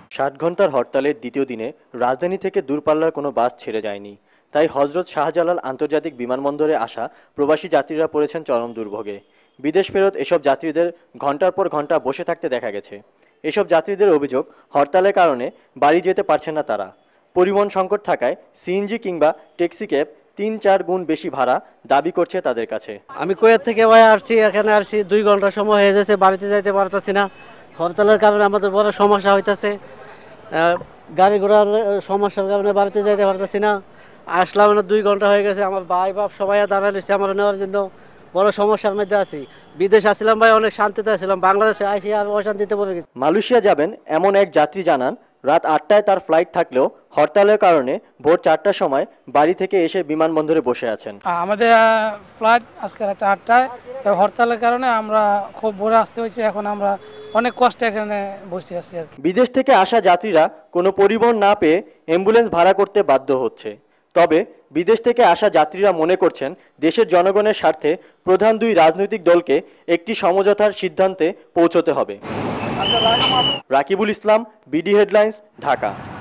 60 ঘন্টার হরতালের দ্বিতীয় দিনে রাজধানী থেকে দূরপাল্লার কোনো বাস ছেড়ে যায়নি। তাই হজরত শাহজালাল আন্তর্জাতিক বিমানবন্দরে আসা প্রবাসী যাত্রীরা পড়েছেন চরম দুর্ভোগে। বিদেশ ফেরত এসব যাত্রীদের ঘন্টার পর ঘন্টা বসে থাকতে দেখা গেছে। এসব যাত্রীদের অভিযোগ, হরতালের কারণে বাড়ি যেতে পারছেন না তারা। পরিবহন সংকট থাকায় সিএনজি কিংবা ট্যাক্সি ক্যাব ৩-৪ গুণ বেশি ভাড়া দাবি করছে তাদের কাছে। আমি কুয়েত থেকে ভাই আসছি, এখানে আসছি 2 ঘন্টা সময় হয়ে যাচ্ছে, বাড়িতে যাইতে পারতেছি না। হরতালের কারণে আমাদের বড় সমস্যা হইতেছে, গাড়ি ঘোড়ার সমস্যার কারণে বাড়িতে যাইতে পারতেছি না। আসলাম না, 2 ঘন্টা হয়ে গেছে, আমার ভাই বাপ সবাই দাঁড়ায় রয়েছে আমার নেওয়ার জন্য। বড় সমস্যার মধ্যে আছি। বিদেশ আসছিলাম ভাই, অনেক শান্তিতে আসছিলাম, বাংলাদেশে আসি আর অশান্তিতে পড়ে গেছি। মালয়েশিয়া যাবেন এমন এক যাত্রী জানান, রাত 8টায় তার ফ্লাইট থাকলেও হরতালের কারণে ভোর 4টার সময় বাড়ি থেকে এসে বিমানবন্দরে বসে আছেন। আমাদের ফ্লাইট আজকে রাত 8টায়, হরতালের কারণে আমরা খুব ভোরে আসতে হয়েছে। এখন আমরা অনেক কষ্টে এখানে বসে আছি আর কি। বিদেশ থেকে আসা যাত্রীরা কোনো পরিবহন না পেয়ে অ্যাম্বুলেন্স ভাড়া করতে বাধ্য হচ্ছে। তবে বিদেশ থেকে আসা যাত্রীরা মনে করছেন, দেশের জনগণের স্বার্থে প্রধান দুই রাজনৈতিক দলকে একটি সমঝোতার সিদ্ধান্তে পৌঁছতে হবে। Rakibul Islam, BD headlines, Dhaka.